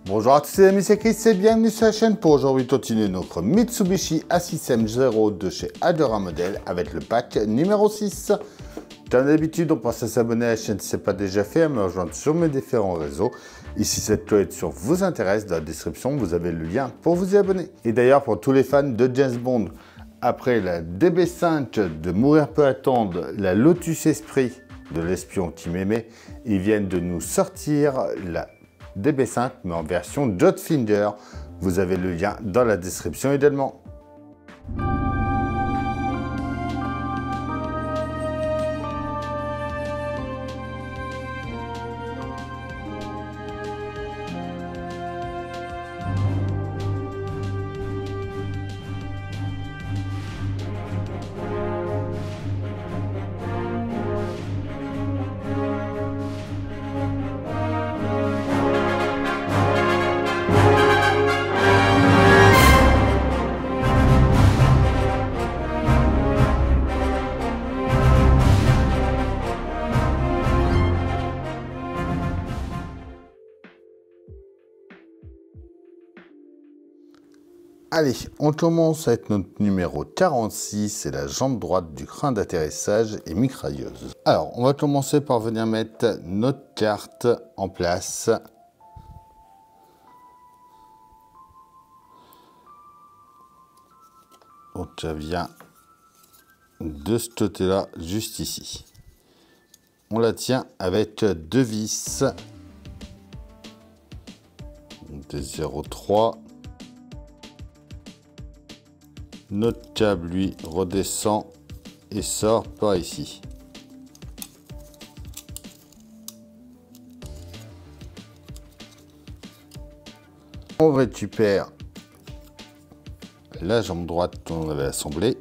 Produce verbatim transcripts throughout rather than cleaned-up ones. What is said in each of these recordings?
Bonjour à tous les amis, c'est Chris et bienvenue sur la chaîne pour aujourd'hui continuer notre Mitsubishi A six M zéro de chez Adora Model avec le pack numéro six. Comme d'habitude, on pense à s'abonner à la chaîne si ce n'est pas déjà fait, à me rejoindre sur mes différents réseaux. Et si cette collection vous intéresse, dans la description, vous avez le lien pour vous y abonner. Et d'ailleurs, pour tous les fans de James Bond, après la D B cinq de Mourir peut attendre, la Lotus Esprit de l'espion qui m'aimait, ils viennent de nous sortir la D B cinq, mais en version Jotfinder. Vous avez le lien dans la description également. Allez, on commence avec notre numéro quarante-six, c'est la jambe droite du train d'atterrissage et mitrailleuse. Alors, on va commencer par venir mettre notre carte en place. Donc, ça vient de ce côté-là, juste ici. On la tient avec deux vis de zéro virgule trois. Notre câble, lui, redescend et sort par ici. On récupère la jambe droite qu'on avait assemblée.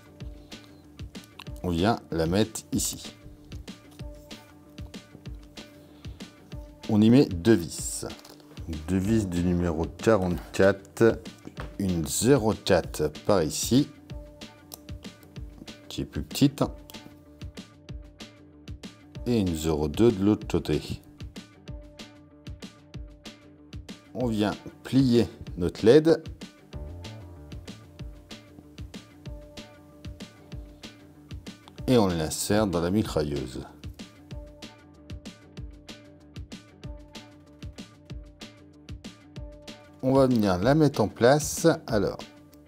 On vient la mettre ici. On y met deux vis. Deux vis du numéro quarante-quatre. Une zéro virgule quatre par ici, qui est plus petite, et une zéro virgule deux de l'autre côté. On vient plier notre L E D et on l'insère dans la mitrailleuse. On va venir la mettre en place. Alors,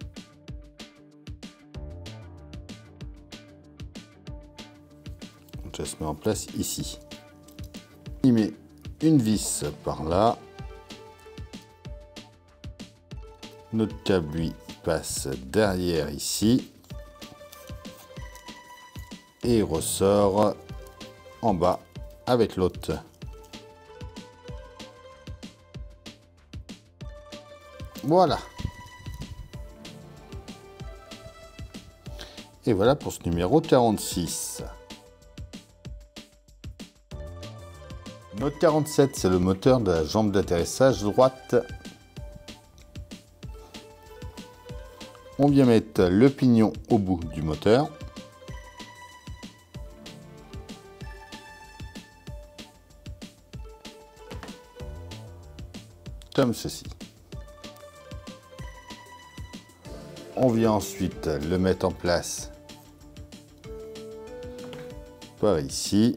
ça se met en place ici. Il met une vis par là. Notre câble, lui, passe derrière ici. Et il ressort en bas avec l'autre. Voilà. Et voilà pour ce numéro quarante-six. Notre quarante-sept, c'est le moteur de la jambe d'atterrissage droite. On vient mettre le pignon au bout du moteur. Comme ceci. On vient ensuite le mettre en place par ici.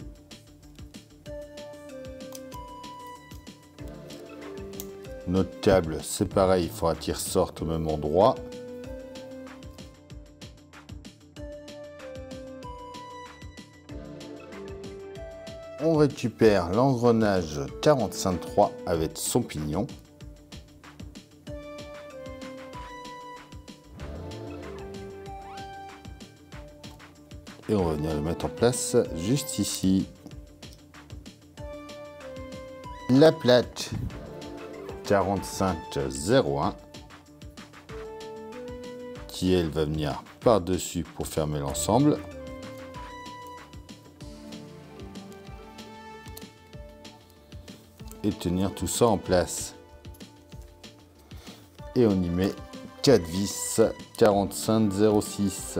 Notre câble, c'est pareil, il faudra qu'il ressorte au même endroit. On récupère l'engrenage quarante-cinq trois avec son pignon. Et on va venir le mettre en place juste ici. La plaque quarante-cinq zéro un qui elle va venir par-dessus pour fermer l'ensemble. Et tenir tout ça en place. Et on y met quatre vis quarante-cinq zéro six.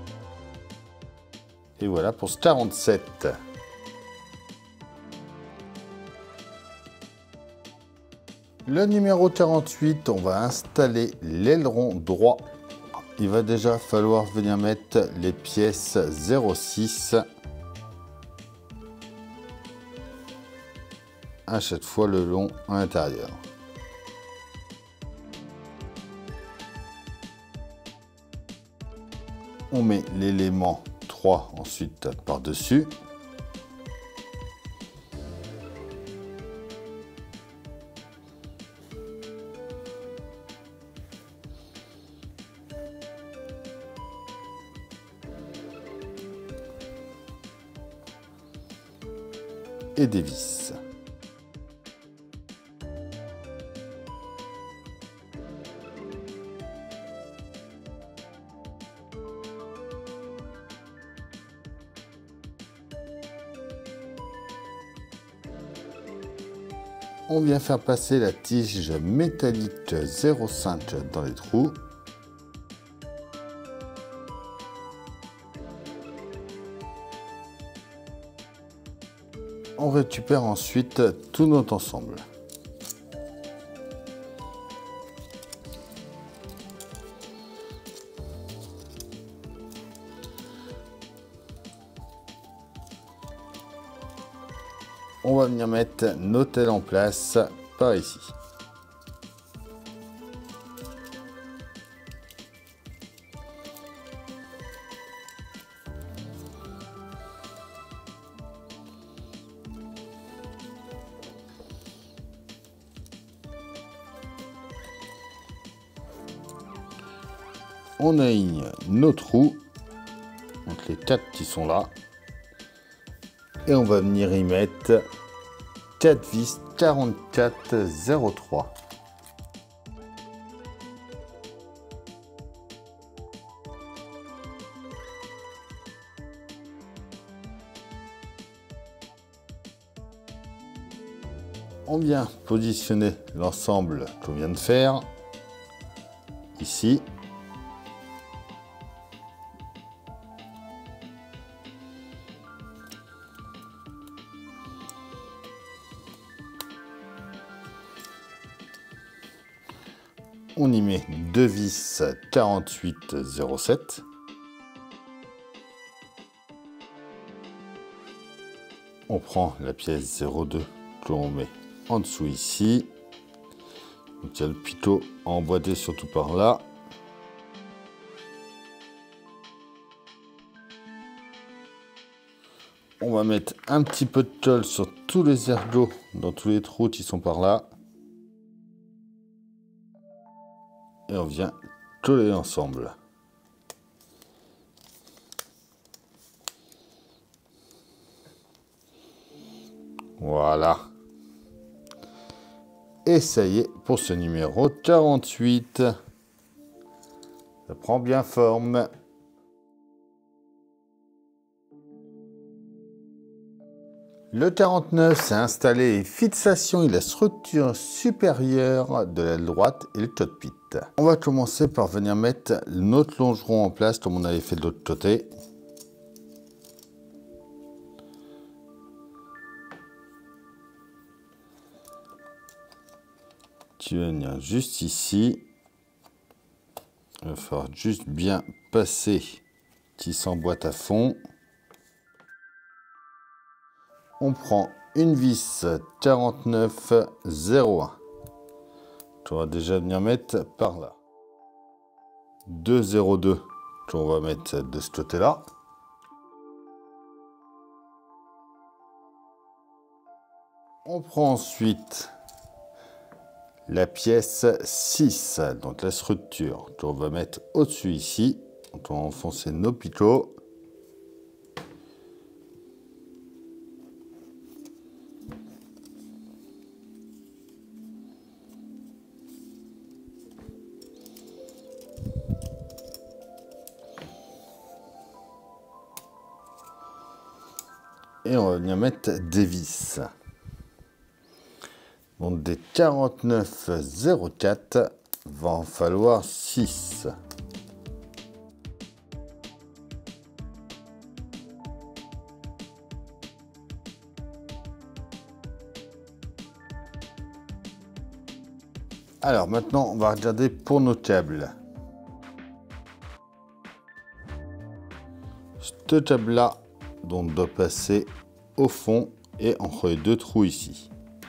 Et voilà pour ce quarante-sept. Le numéro quarante-huit, on va installer l'aileron droit. Il va déjà falloir venir mettre les pièces zéro six. À chaque fois le long à l'intérieur. On met l'élément trois ensuite par-dessus. Et des vis. On vient faire passer la tige métallique zéro cinq dans les trous. On récupère ensuite tout notre ensemble. On va venir mettre nos tels en place par ici. On aligne nos trous, donc les quatre qui sont là, et on va venir y mettre quatre vis quarante-quatre zéro trois. On vient positionner l'ensemble qu'on vient de faire ici. On y met deux vis quarante-huit zéro sept. On prend la pièce zéro deux que l'on met en dessous ici. Donc il y a le pitot emboîté surtout par là. On va mettre un petit peu de tôle sur tous les ergots, dans tous les trous qui sont par là. Et on vient coller ensemble. Voilà. Et ça y est pour ce numéro quarante-huit. Ça prend bien forme. Le quarante-neuf s'est installé et fixation et la structure supérieure de l'aile droite et le cockpit. On va commencer par venir mettre notre longeron en place comme on avait fait de l'autre côté. Tu vas venir juste ici. Il va falloir juste bien passer qui s'emboîte à fond. On prend une vis quarante-neuf zéro un. On va déjà venir mettre par là. deux zéro deux qu'on va mettre de ce côté-là. On prend ensuite la pièce six, donc la structure qu'on va mettre au-dessus ici. Donc on va enfoncer nos picots. Et on va venir mettre des vis. Donc des quarante-neuf zéro quatre, va en falloir six. Alors maintenant, on va regarder pour nos câbles. Cette câble-là, on doit passer au fond et entre les deux trous ici.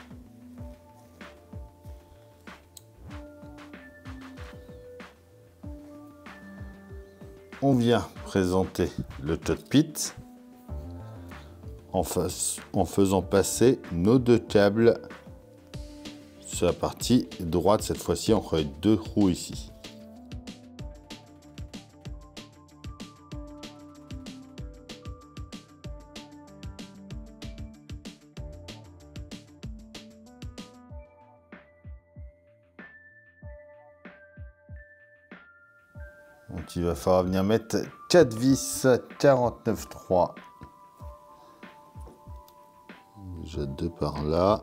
On vient présenter le cockpit en, face, en faisant passer nos deux câbles sur la partie droite, cette fois-ci entre les deux trous ici. Donc il va falloir venir mettre quatre vis quarante-neuf trois. Déjà deux par là.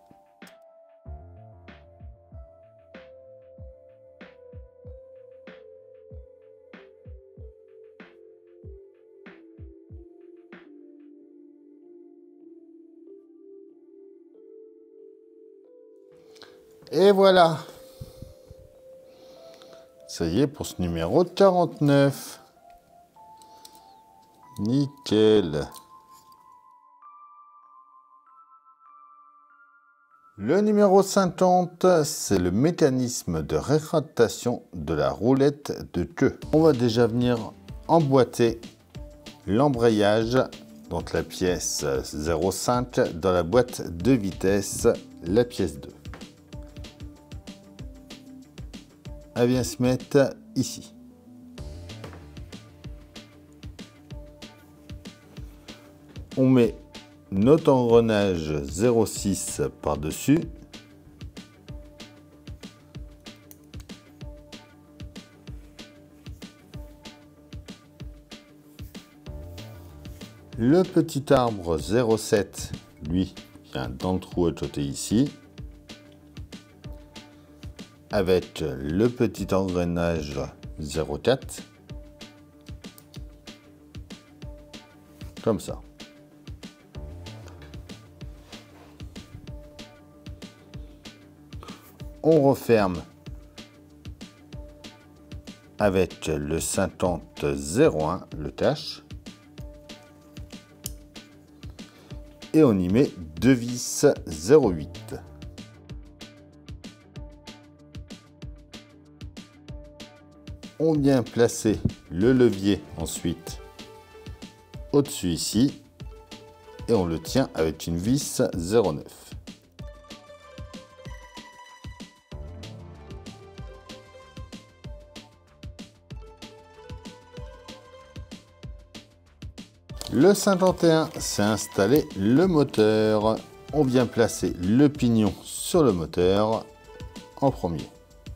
Et voilà. Ça y est pour ce numéro quarante-neuf. Nickel. Le numéro cinquante, c'est le mécanisme de rétractation de la roulette de queue. On va déjà venir emboîter l'embrayage, donc la pièce zéro cinq, dans la boîte de vitesse, la pièce deux. Elle vient se mettre ici. On met notre engrenage zéro six par-dessus. Le petit arbre zéro sept, lui, vient dans le trou à côté ici. Avec le petit engrenage zéro quatre. Comme ça. On referme avec le cinquante zéro un, le cache. Et on y met deux vis zéro huit. On vient placer le levier ensuite au-dessus ici et on le tient avec une vis zéro neuf. Le cinquante et un, c'est installer le moteur. On vient placer le pignon sur le moteur en premier.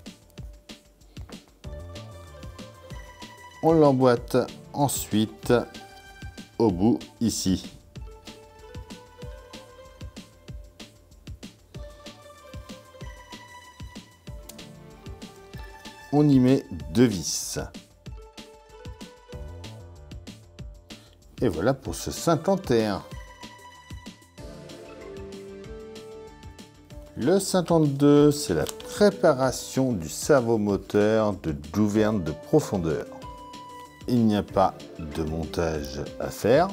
On l'emboîte ensuite au bout ici. On y met deux vis. Et voilà pour ce cinquante et un. Le cinquante-deux, c'est la préparation du servomoteur de gouverne de profondeur. Il n'y a pas de montage à faire.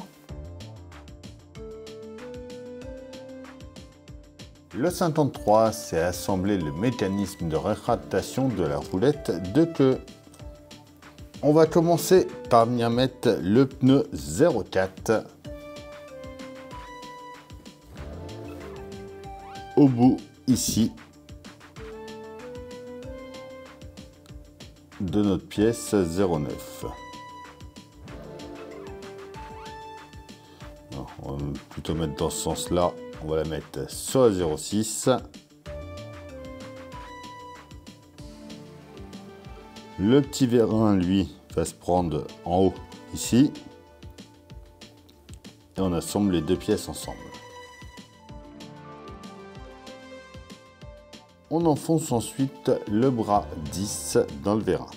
Le cinquante-trois, c'est assembler le mécanisme de rétractation de la roulette de queue. On va commencer par venir mettre le pneu zéro quatre au bout ici de notre pièce zéro neuf. Non, on va plutôt mettre dans ce sens-là. On va la mettre sur la zéro six. Le petit vérin, lui, va se prendre en haut ici. Et on assemble les deux pièces ensemble. On enfonce ensuite le bras dix dans le vérin.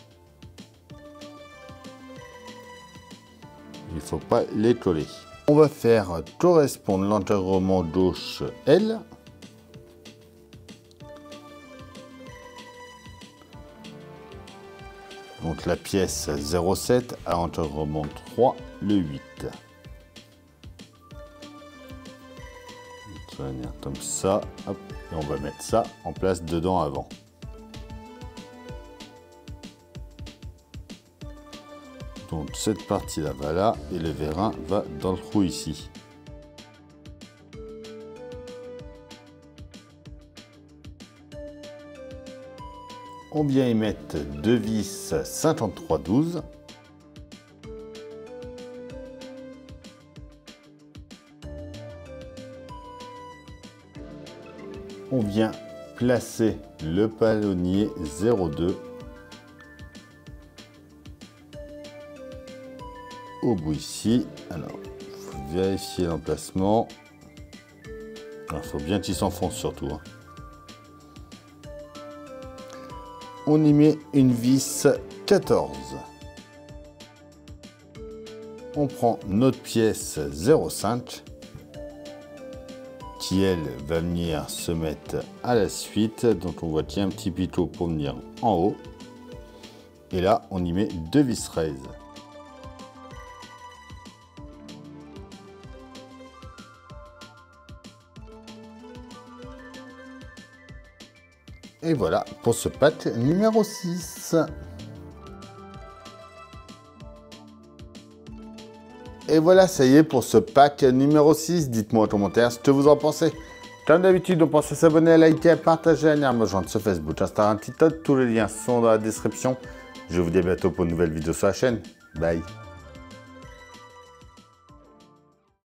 Il ne faut pas les coller. On va faire correspondre l'encadrement gauche L Donc la pièce zéro sept à encadrement trois, le huit. Ça va venir comme ça, hop, et on va mettre ça en place dedans avant. Donc cette partie là va là et le vérin va dans le trou ici. On vient y mettre deux vis cinquante-trois douze. On vient placer le palonnier zéro deux au bout ici. Alors, il faut vérifier l'emplacement. Il faut bien qu'il s'enfonce surtout. Hein. On y met une vis quatorze. On prend notre pièce zéro cinq qui elle va venir se mettre à la suite. Donc on voit qu'il y a un petit pitot pour venir en haut. Et là on y met deux vis raises. Et voilà pour ce pack numéro six. Et voilà, ça y est pour ce pack numéro six. Dites-moi en commentaire ce que vous en pensez. Comme d'habitude, on pense à s'abonner, à liker, à partager, à venir me rejoindre sur Facebook, Instagram, TikTok. Tous les liens sont dans la description. Je vous dis à bientôt pour une nouvelle vidéo sur la chaîne. Bye.